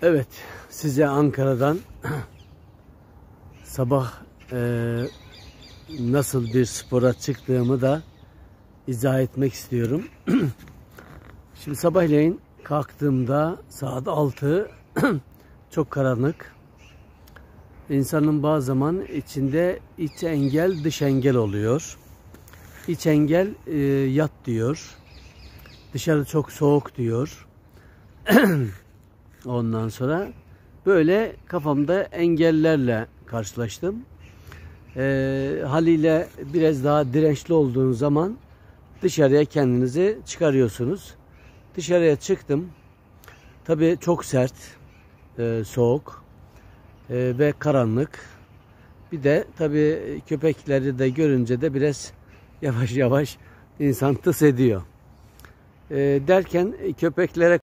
Evet, size Ankara'dan sabah nasıl bir spora çıktığımı da izah etmek istiyorum. Şimdi sabahleyin kalktığımda saat 6, çok karanlık. İnsanın bazı zaman içinde iç engel dış engel oluyor. İç engel yat diyor. Dışarı çok soğuk diyor. Ondan sonra böyle kafamda engellerle karşılaştım. Haliyle biraz daha dirençli olduğun zaman dışarıya kendinizi çıkarıyorsunuz. Dışarıya çıktım. Tabii çok sert, soğuk ve karanlık. Bir de tabii köpekleri de görünce de biraz yavaş yavaş insan tıs ediyor. Derken köpeklere